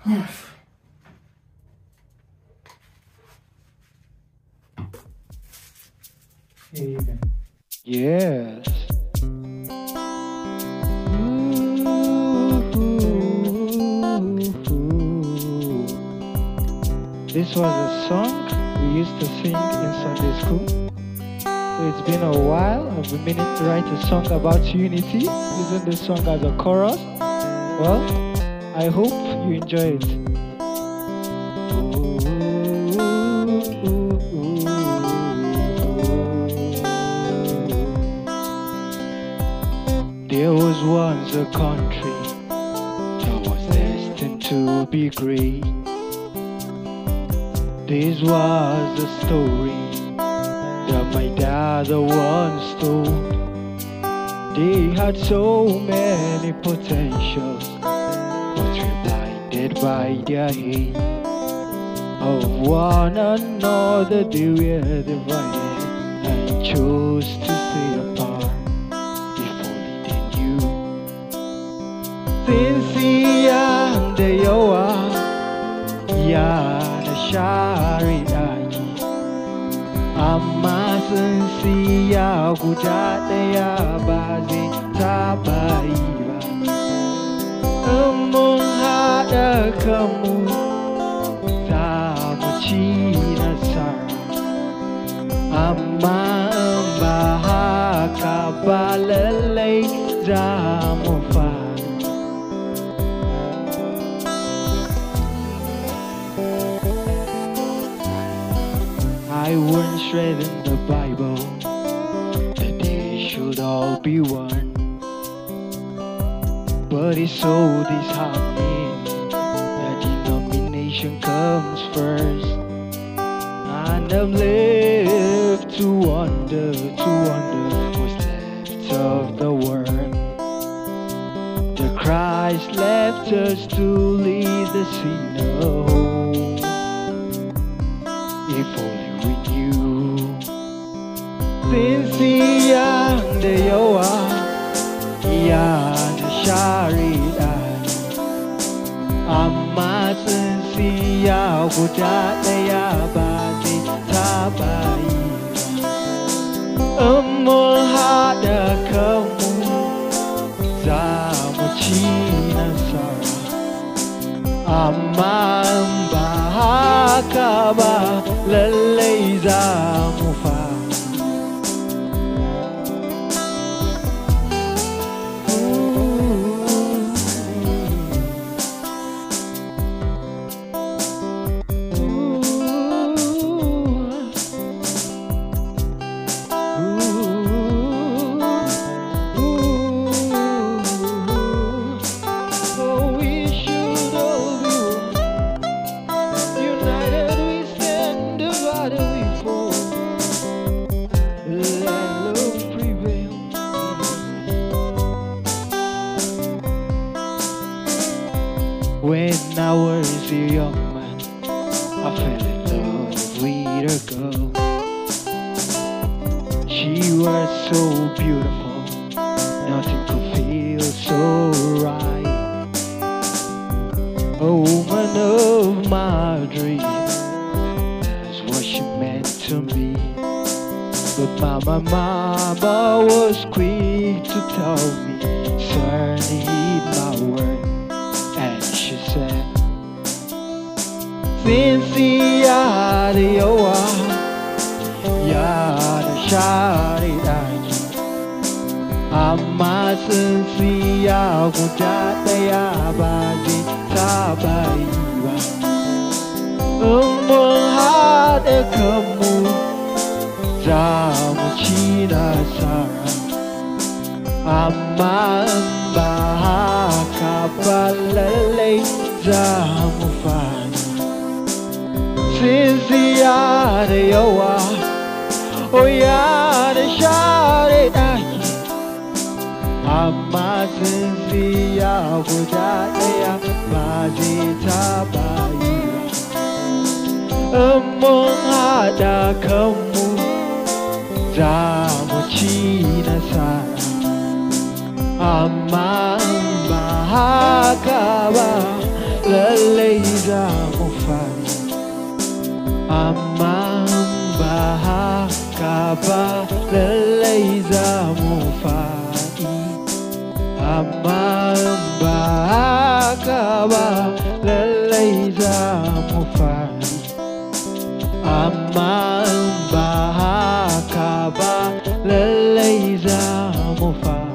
Yes. This was a song we used to sing in Sunday school. So it's been a while. I've been meaning to write a song about unity, using this song as a chorus. Well, I hope you enjoy it. There was once a country that was destined to be great. This was a story that my dad once told. They had so many potentials, but were blinded by their hate. Of one another they were divided and chose to stay apart. If only they knew. Tsintsiya da yawa, ya da share daki. Amma tsintsiya guda ɗaya ba zai taɓa yi ba. In mun haɗa kanmu za mu ci nasara, amma in ba haka ba lallai za mu faɗi. I once read in the Bible that they should all be one, but it's so disheartening that denomination comes first. And I'm left to wonder what's left of the world. The Christ left us to lead the sinner home. If only we knew. Tsintsiya da yawa, ya da share daki. Amma tsintsiya guda ɗaya ba zai taɓa yi ba. In mun haɗa kanmu za mu ci nasara, amma in ba haka ba lallai za mu faɗi. When I was a young man, I fell in love with a girl. She was so beautiful, nothing could feel so right. A woman of my dreams, that's what she meant to me. But mama was quick to tell me, son, heed my word. And she said, Tsintsiya da yawa, ya da share daki. Amma tsintsiya guda ɗaya ba zai taɓa yi ba. In mun haɗa kanmu za mu ci nasara, amma in ba haka ba lallai za mu faɗi. Tsintsiya da yawa, oh ya da share daki. Amma tsintsiya guda ɗaya ba zai taɓa yi ba. In mun haɗa kanmu za mu ci nasara, amma in ba haka ba lallai za mu fadi. Amma ba haka ba lallai za mu fadi. Amma ba haka ba lallai za mu fadi. Amma ba haka ba lallai za mu fadi.